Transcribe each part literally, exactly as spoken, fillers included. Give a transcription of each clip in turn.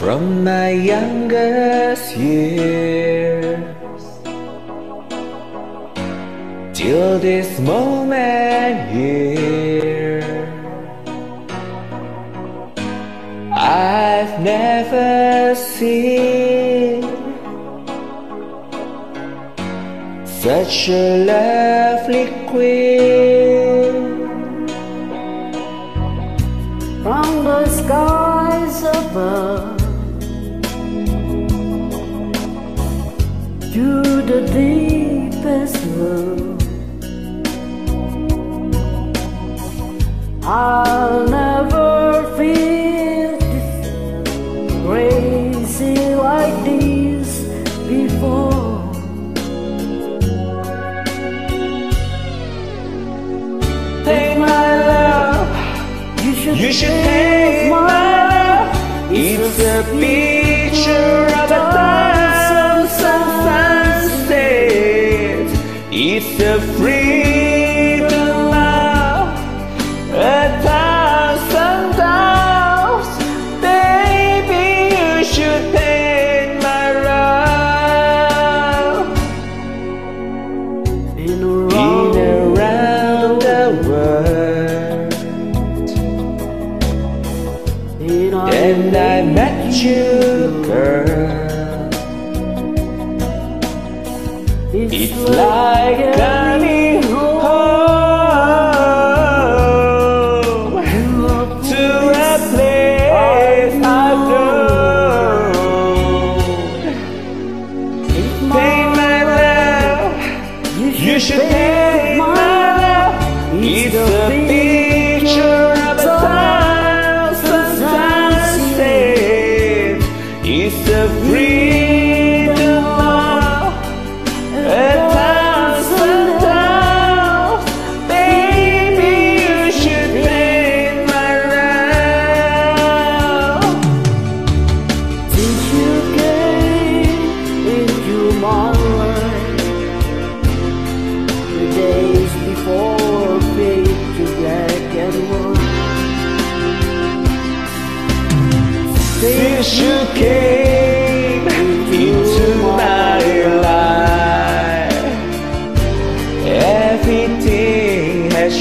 From my youngest years till this moment here, I've never seen such a lovely queen. From the skies above to the deepest blue, I'll never feel crazy like this before. Take my love, You should, you should take my love. It's a picture of a thousand sunsets. It's a freedom love, a thousand doubts. Baby, you should take my love. In In around the world, and I met you, girl. It's like coming home to a place I've known. Take my love, you should take my love. It's a picture of a thousand sunsets. It's a freedom love, a thousand doubts. Baby, you should take my love. Since you came into my life, the days before fade to black and white. Since you came into my life, everything has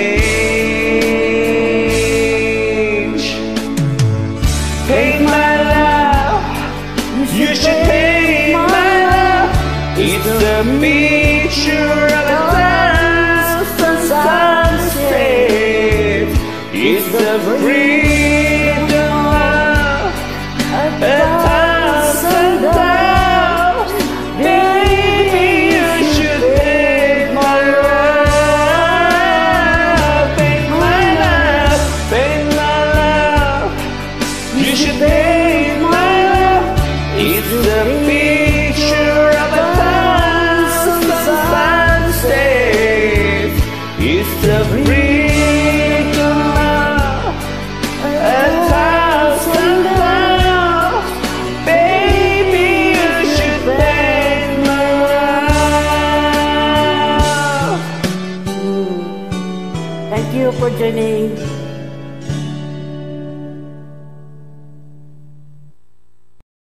changed. Take my love, you should take my love. It's a picture of a thousand sunsets. It's the freedom love, a thousand doubts. Baby, you should take my love. Take my love, take my love. You should take my love. It's the picture of a thousand sunsets. It's the freedom love, a thousand doubts. Baby, you should take my love. Thank you for joining.